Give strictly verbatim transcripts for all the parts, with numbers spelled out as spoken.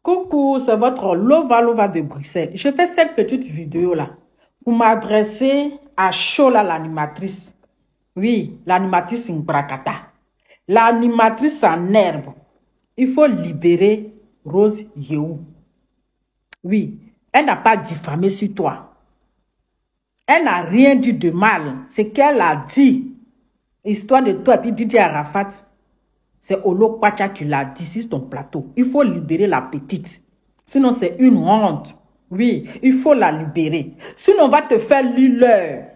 Coucou, c'est votre Lova Lova de Bruxelles. Je fais cette petite vidéo-là pour m'adresser à Chola, l'animatrice. Oui, l'animatrice Mbrakata. L'animatrice en herbe. Il faut libérer Rose Yehu. Oui, elle n'a pas diffamé sur toi. Elle n'a rien dit de mal. Ce qu'elle a dit, histoire de toi, et puis Didier Arafat, c'est Olo Kwacha qui l'a dit sur ton plateau. Il faut libérer la petite. Sinon, c'est une honte. Oui, il faut la libérer. Sinon, on va te faire l'heure.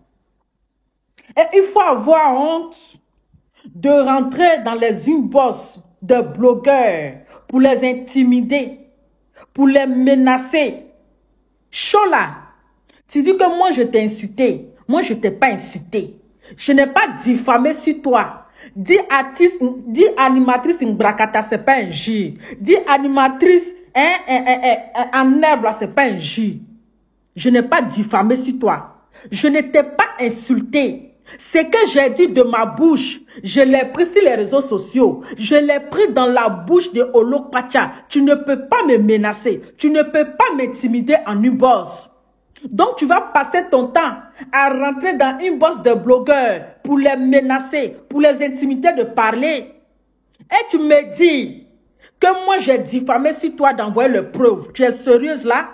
Et il faut avoir honte de rentrer dans les inbox de blogueurs pour les intimider, pour les menacer. Chola, tu dis que moi je t'ai insulté. Moi je t'ai pas insulté. Je n'ai pas diffamé sur toi. Dis artiste, dis animatrice Mbrakata, c'est pas un J. Dis animatrice hein, hein, hein, hein, en herbe, c'est pas un J. Je n'ai pas diffamé sur toi. Je ne t'ai pas insulté. Ce que j'ai dit de ma bouche, je l'ai pris sur les réseaux sociaux. Je l'ai pris dans la bouche de Olo Kwacha. Tu ne peux pas me menacer. Tu ne peux pas m'intimider en inbox. Donc, tu vas passer ton temps à rentrer dans une bosse de blogueurs pour les menacer, pour les intimider de parler. Et tu me dis que moi, j'ai diffamé sur toi d'envoyer le preuve. Tu es sérieuse là?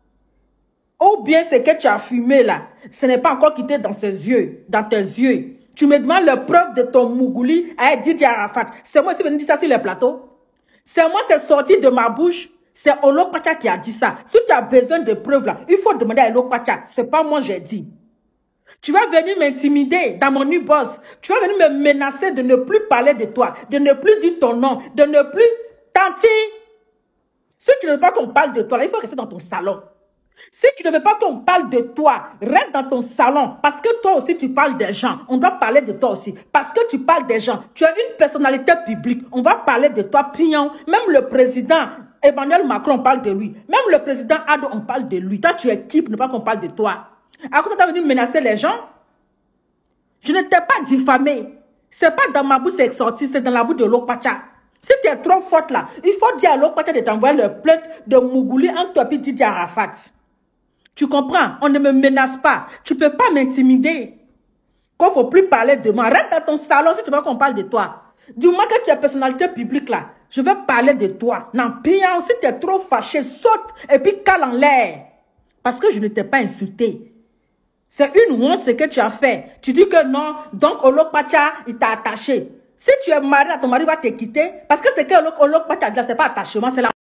Ou bien ce que tu as fumé là, ce n'est pas encore quitté dans ses yeux, dans tes yeux. Tu me demandes le preuve de ton Mougouli à Didier Arafat. C'est moi qui venu dire ça sur les plateaux. C'est moi, c'est sorti de ma bouche. C'est Olo Kwacha qui a dit ça. Si tu as besoin de preuves là, il faut demander à Olo Kwacha. C'est pas moi j'ai dit. Tu vas venir m'intimider dans mon new boss. Tu vas venir me menacer de ne plus parler de toi, de ne plus dire ton nom, de ne plus tenter. Si tu ne veux pas qu'on parle de toi, là, il faut rester dans ton salon. Si tu ne veux pas qu'on parle de toi, reste dans ton salon. Parce que toi aussi, tu parles des gens. On doit parler de toi aussi. Parce que tu parles des gens. Tu es une personnalité publique. On va parler de toi, Pignon. Même le président Emmanuel Macron, on parle de lui. Même le président Ado, on parle de lui. Toi, tu es qui pour ne pas qu'on parle de toi? À quoi tu as venu menacer les gens? Je ne t'ai pas diffamé. C'est pas dans ma bouche c'est sorti, c'est dans la bouche de Olo Kwacha. Si tu es trop forte là, il faut dire à Olo Kwacha de t'envoyer le plainte de Mougouli en toi et Didier Arafat. Tu comprends? On ne me menace pas. Tu ne peux pas m'intimider. Quand il ne faut plus parler de moi, reste dans ton salon si tu veux qu'on parle de toi. Dis-moi que tu es personnalité publique là. Je vais parler de toi. Non, pire, si tu es trop fâché, saute et puis cale en l'air. Parce que je ne t'ai pas insulté. C'est une honte ce que tu as fait. Tu dis que non, donc Olo Kwacha, il t'a attaché. Si tu es marié, ton mari va te quitter. Parce que c'est que Olo Kwacha, ce n'est pas attachement, c'est la